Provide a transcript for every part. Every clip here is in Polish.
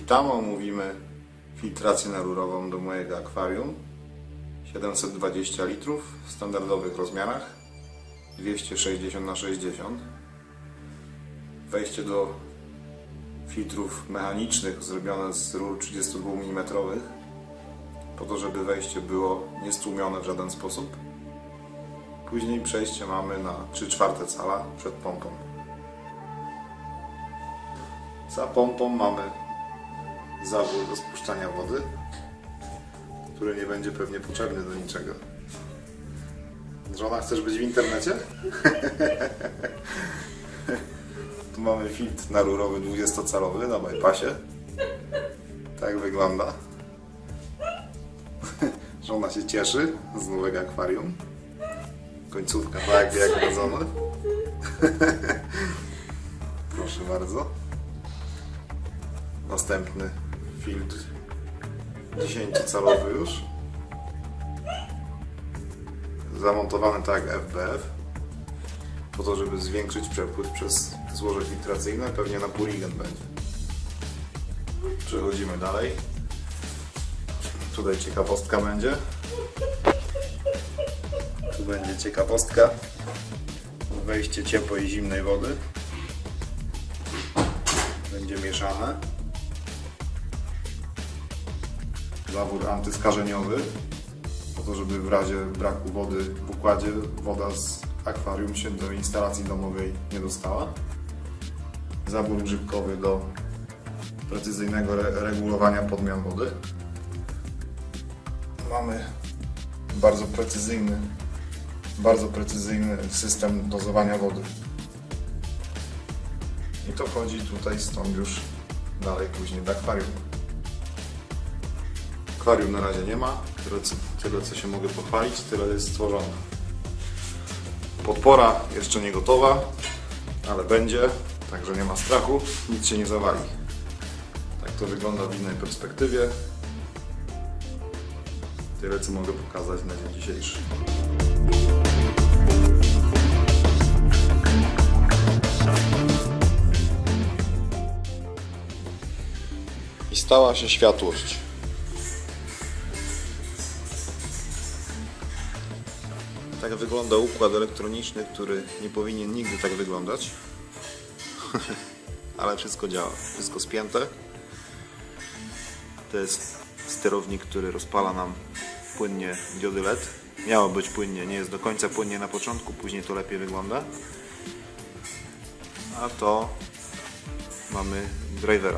Witamy, omówimy filtrację narurową do mojego akwarium. 720 litrów w standardowych rozmiarach 260 na 60. Wejście do filtrów mechanicznych zrobione z rur 32 mm po to, żeby wejście było niestłumione w żaden sposób. Później przejście mamy na 3/4 cala przed pompą. Za pompą mamy zawór do spuszczania wody, który nie będzie pewnie potrzebny do niczego. Żona, chcesz być w internecie? Tu mamy filtr narurowy 20-calowy na bypassie. Tak wygląda. Żona się cieszy z nowego akwarium. Końcówka tak jak rodzona. Proszę bardzo. Następny filtr 10-calowy już. Zamontowany tak jak FBF. Po to, żeby zwiększyć przepływ przez złoże filtracyjne. Pewnie na Purigen będzie. Przechodzimy dalej. Tutaj ciekawostka będzie. Tu będzie ciekawostka. Wejście ciepłej i zimnej wody. Będzie mieszane. Zawór antyskażeniowy. Po to, żeby w razie braku wody w układzie woda z akwarium się do instalacji domowej nie dostała. Zabór grzybkowy do precyzyjnego regulowania podmian wody. Mamy bardzo precyzyjny system dozowania wody. I to wchodzi tutaj stąd już dalej później do akwarium. Akwarium na razie nie ma, tyle co się mogę pochwalić, tyle jest stworzone. Podpora jeszcze nie gotowa, ale będzie, także nie ma strachu, nic się nie zawali. Tak to wygląda w innej perspektywie. Tyle co mogę pokazać na dzień dzisiejszy. I stała się światłość. Tak wygląda układ elektroniczny, który nie powinien nigdy tak wyglądać. Ale wszystko działa, wszystko spięte. To jest sterownik, który rozpala nam płynnie diody LED. Miało być płynnie, nie jest do końca płynnie na początku, później to lepiej wygląda. A to mamy drivera.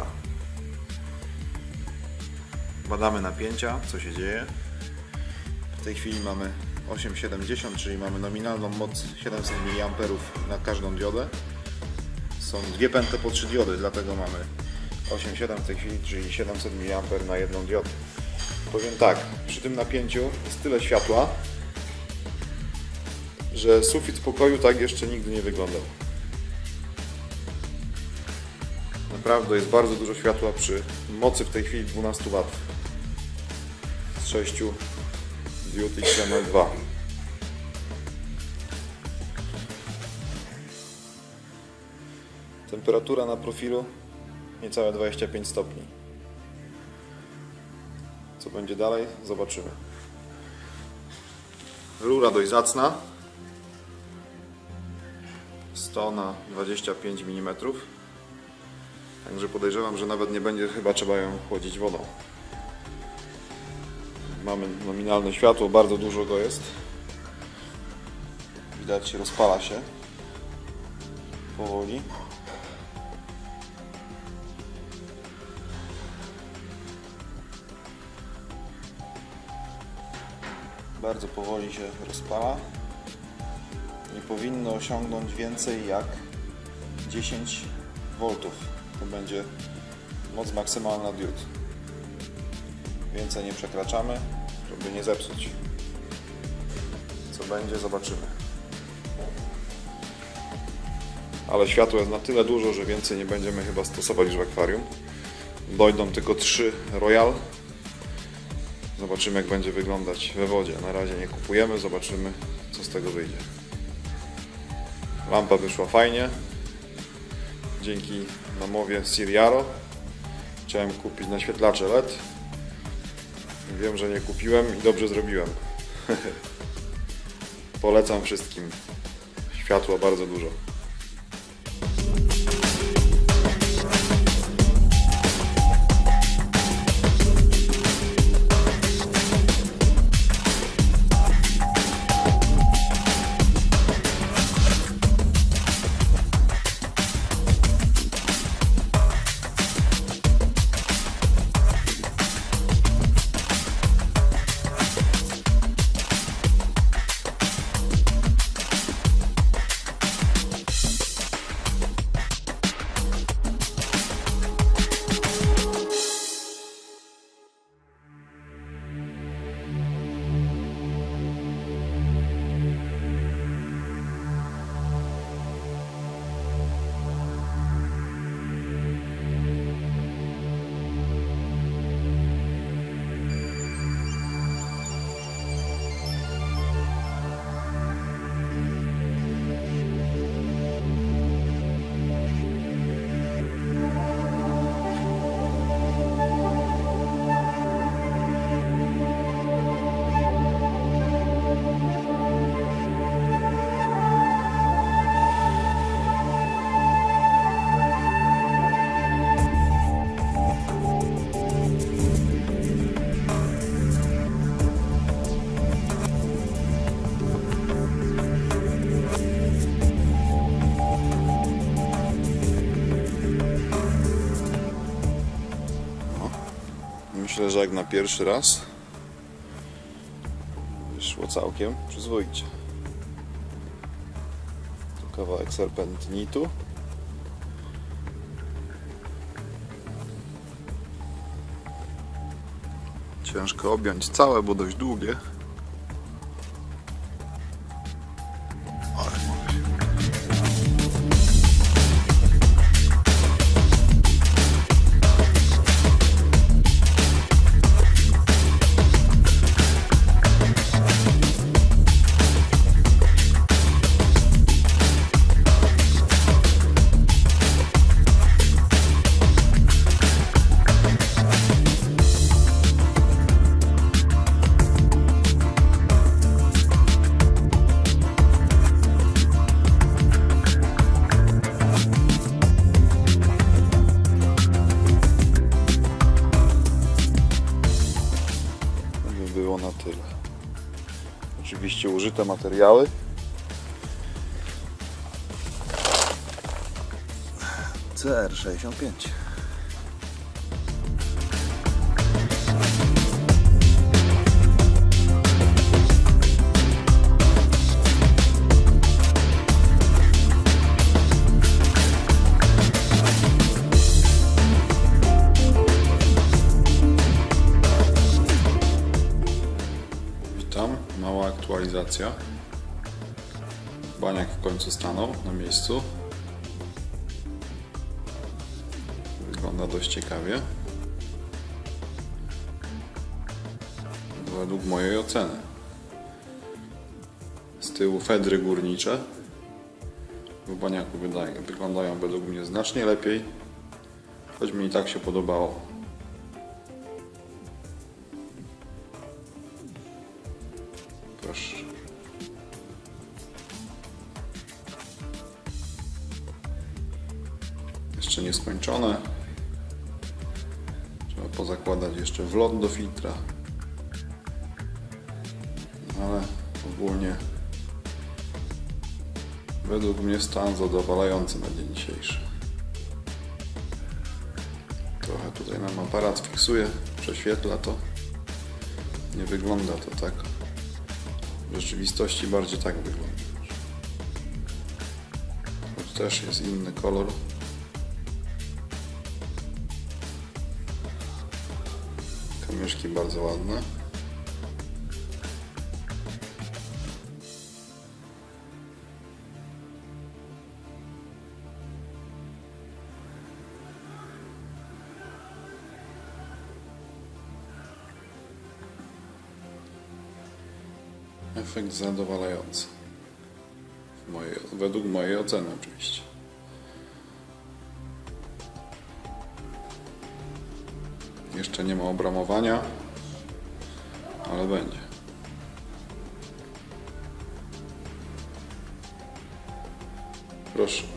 Badamy napięcia, co się dzieje. W tej chwili mamy 870, czyli mamy nominalną moc 700 mA na każdą diodę. Są dwie pętle po 3 diody, dlatego mamy 8,7 w tej chwili, czyli 700 mA na jedną diodę. Powiem tak, przy tym napięciu jest tyle światła, że sufit pokoju tak jeszcze nigdy nie wyglądał. Naprawdę jest bardzo dużo światła przy mocy w tej chwili 12 W z 6 diod XML2. Temperatura na profilu niecałe 25 stopni. Co będzie dalej? Zobaczymy. Rura dość zacna. 100 na 25 mm. Także podejrzewam, że nawet nie będzie chyba trzeba ją chłodzić wodą. Mamy nominalne światło, bardzo dużo go jest. Widać, rozpala się powoli. Bardzo powoli się rozpala. Nie powinno osiągnąć więcej jak 10 V. To będzie moc maksymalna diod. Więcej nie przekraczamy, żeby nie zepsuć. Co będzie, zobaczymy. Ale światła jest na tyle dużo, że więcej nie będziemy chyba stosować już w akwarium. Dojdą tylko 3 Royal. Zobaczymy, jak będzie wyglądać we wodzie. Na razie nie kupujemy, zobaczymy, co z tego wyjdzie. Lampa wyszła fajnie. Dzięki namowie Siriaro. Chciałem kupić naświetlacze LED. Wiem, że nie kupiłem i dobrze zrobiłem. Polecam wszystkim. Światła bardzo dużo. Myślę, że jak na pierwszy raz wyszło całkiem przyzwoicie. Tu kawałek serpentinitu. Ciężko objąć całe, bo dość długie. Było na tyle. Oczywiście użyte materiały. CR65. Mała aktualizacja. Baniak w końcu stanął na miejscu. Wygląda dość ciekawie. Według mojej oceny. Z tyłu fedry górnicze w baniaku wyglądają według mnie znacznie lepiej, choć mi i tak się podobało. Proszę. Jeszcze nie skończone. Trzeba pozakładać jeszcze wlot do filtra. Ale ogólnie według mnie stan zadowalający na dzień dzisiejszy. Trochę tutaj nam aparat fiksuje, prześwietla to. Nie wygląda to tak. W rzeczywistości bardziej tak wygląda. Choć też jest inny kolor. Kamyszki bardzo ładne. Efekt zadowalający. Według mojej oceny oczywiście. Jeszcze nie ma obramowania, ale będzie. Proszę.